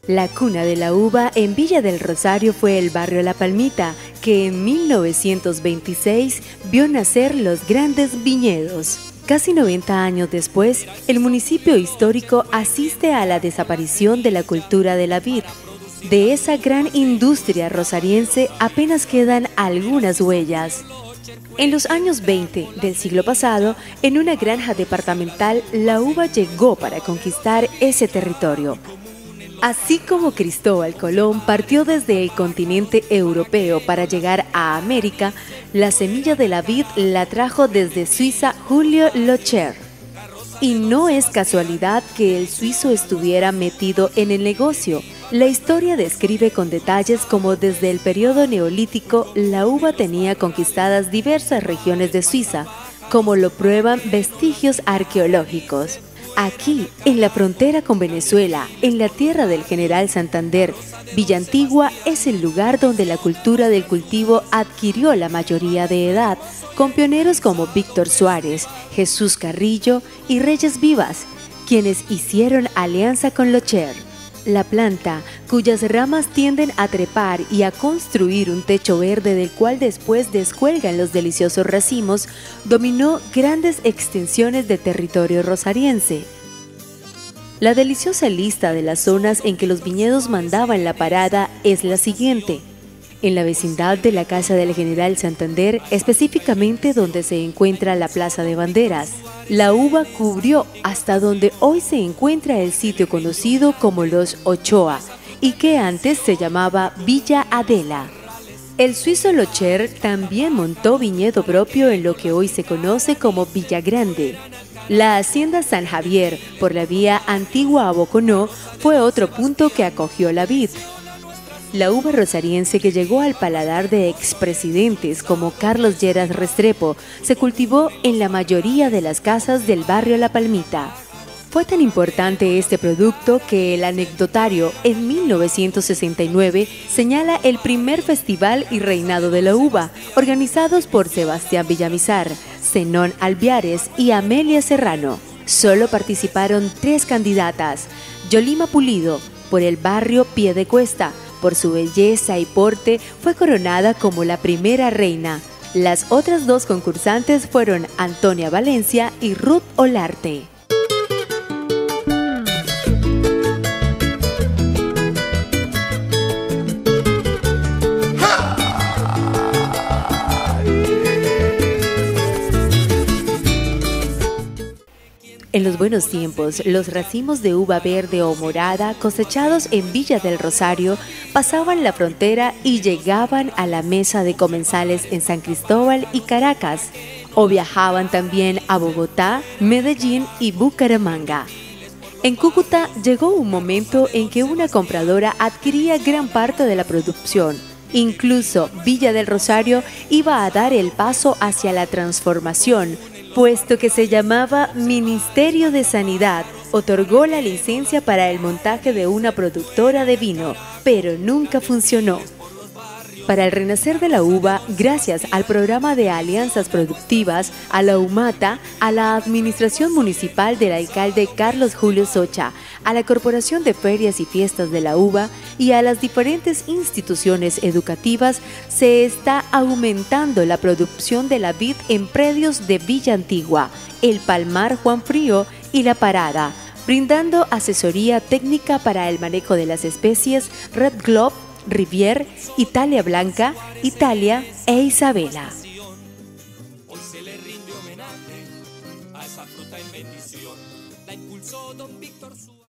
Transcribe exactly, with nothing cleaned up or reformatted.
La cuna de la uva en Villa del Rosario fue el barrio La Palmita, que en mil novecientos veintiséis vio nacer los grandes viñedos. Casi noventa años después, el municipio histórico asiste a la desaparición de la cultura de la vid. De esa gran industria rosariense apenas quedan algunas huellas. En los años veinte del siglo pasado, en una granja departamental, la uva llegó para conquistar ese territorio. Así como Cristóbal Colón partió desde el continente europeo para llegar a América, la semilla de la vid la trajo desde Suiza Julio Locher. Y no es casualidad que el suizo estuviera metido en el negocio. La historia describe con detalles cómo desde el periodo neolítico la uva tenía conquistadas diversas regiones de Suiza, como lo prueban vestigios arqueológicos. Aquí, en la frontera con Venezuela, en la tierra del General Santander, Villa Antigua es el lugar donde la cultura del cultivo adquirió la mayoría de edad, con pioneros como Víctor Suárez, Jesús Carrillo y Reyes Vivas, quienes hicieron alianza con Locher. La planta, cuyas ramas tienden a trepar y a construir un techo verde del cual después descuelgan los deliciosos racimos, dominó grandes extensiones de territorio rosariense. La deliciosa lista de las zonas en que los viñedos mandaban la parada es la siguiente. En la vecindad de la Casa del General Santander, específicamente donde se encuentra la Plaza de Banderas, la uva cubrió hasta donde hoy se encuentra el sitio conocido como Los Ochoa y que antes se llamaba Villa Adela. El suizo Locher también montó viñedo propio en lo que hoy se conoce como Villa Grande. La hacienda San Javier, por la vía Antigua a Boconó, fue otro punto que acogió la vid. La uva rosariense que llegó al paladar de expresidentes como Carlos Lleras Restrepo se cultivó en la mayoría de las casas del barrio La Palmita. Fue tan importante este producto que el anecdotario en mil novecientos sesenta y nueve señala el primer festival y reinado de la uva, organizados por Sebastián Villamizar, Zenón Alviares y Amelia Serrano. Solo participaron tres candidatas: Yolima Pulido, por el barrio Piedecuesta. Por su belleza y porte, fue coronada como la primera reina. Las otras dos concursantes fueron Antonia Valencia y Ruth Olarte. En los buenos tiempos, los racimos de uva verde o morada cosechados en Villa del Rosario pasaban la frontera y llegaban a la mesa de comensales en San Cristóbal y Caracas, o viajaban también a Bogotá, Medellín y Bucaramanga. En Cúcuta llegó un momento en que una compradora adquiría gran parte de la producción. Incluso Villa del Rosario iba a dar el paso hacia la transformación, puesto que se llamaba Ministerio de Sanidad, otorgó la licencia para el montaje de una productora de vino, pero nunca funcionó. Para el renacer de la uva, gracias al programa de alianzas productivas, a la UMATA, a la administración municipal del alcalde Carlos Julio Socha, a la Corporación de Ferias y Fiestas de la Uva y a las diferentes instituciones educativas, se está aumentando la producción de la vid en predios de Villa Antigua, El Palmar Juan Frío y La Parada, brindando asesoría técnica para el manejo de las especies Red Globe, Rivier, Italia Blanca, Italia e Isabela. Hoy se le rinde homenaje a esa fruta en bendición. La impulsó don Víctor Suárez.